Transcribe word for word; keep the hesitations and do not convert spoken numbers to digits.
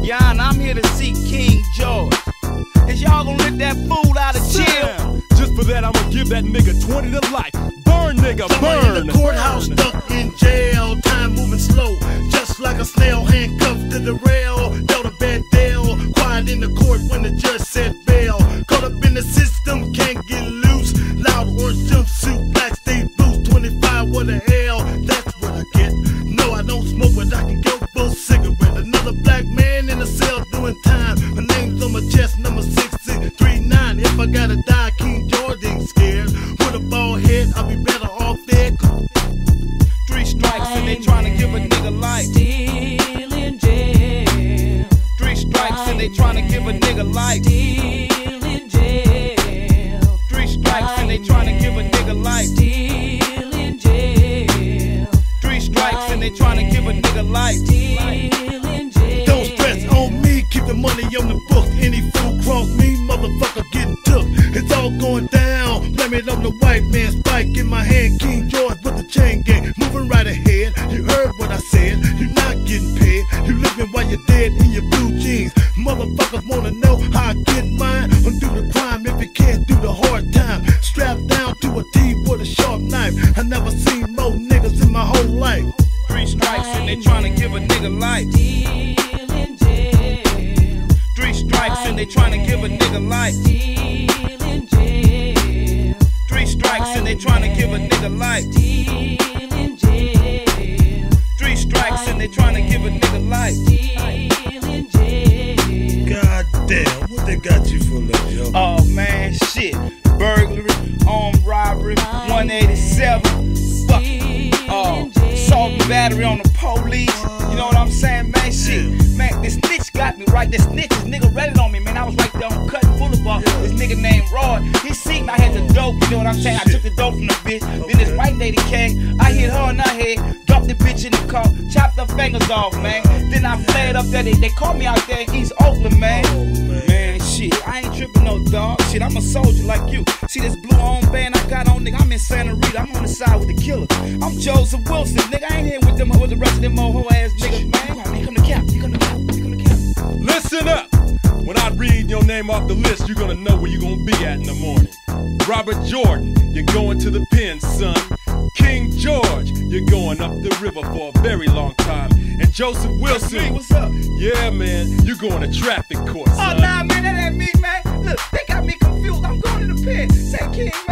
Yon, I'm here to see King George. Is y'all gonna let that fool out of jail? Just for that, I'ma give that nigga twenty to life. Burn, nigga, burn. In the courthouse, stuck in jail. Time moving slow, just like a snail, handcuffed to the rail. Dealt a bad deal. Quiet in the court when the judge said bail. Caught up in the system, can't get loose. Loud orange jumpsuit, black state boots. twenty-five, what the hell? That's what I get. No, I don't smoke, but I can go for a cigarette. Another black man in a cell doing time. My name's on my chest, number six six three nine. If I gotta die, King George ain't scared. With a bald head, I'll be better off dead. Three strikes and they tryna give a nigga life. Still in jail. Three strikes and they tryna give a nigga life. Still in jail. Three strikes and they tryna give a nigga life. Still in jail. Three strikes and they tryna give a nigga life. Still in jail. Don't stress on me, keep the money on the book. Any fool cross me, motherfucker getting took. It's all going down, blame it on the white man. Spike in my hand, King George with the chain gang. Moving right ahead, you heard what I said. You're not getting paid, you living while you're dead in your blue jeans. Motherfuckers wanna know how I get mine. Undo the crime if you can't do the hard time. Strapped down to a T with a sharp knife. I never seen more niggas in my whole life. Three strikes and they tryna give a nigga life. Still in jail. Three strikes and they tryna give a nigga life. Still in jail. Three strikes and they tryna give a nigga life. Still in jail. Three strikes and they tryna give a nigga life. Still in jail. God damn, what they got you for, little yo? Oh man, shit. Burglary, armed robbery, one eighty-seven. Fuck it. Uh, assault and battery on the police. You know what I'm saying, man? Shit. Man, this snitch got me right. This snitch, this nigga read it on me, man. I was right there on Cutting Boulevard. This nigga named Rod. He seen I had the dope, you know what I'm saying? I took the dope from the bitch. Then this white lady came. I hit her in her head, dropped the bitch in the car, chopped her fingers off, man. Then I fled up there. They, they called me out there in East Oakland, man. Man, shit, I ain't tripping no dog. Shit, I'm a soldier like you. See this blue armband I got on, nigga? I'm in Santa Rita. I'm on the side with the killer. I'm Joseph Wilson, nigga. I ain't here with them with the rest of them old hoe ass niggas, man. Here come the cap. Here come the cap. Here come the cap. Listen up. When I read your name off the list, you're gonna know where you're gonna be at in the morning. Robert Jordan, you're going to the pen, son. King George, you're going up the river for a very long time. And Joseph Wilson, That's me. What's up? yeah, man, you're going to traffic court, son. Oh, nah, man, that ain't me, man. Look, they got me confused. I'm going to the pen. Say, King, man.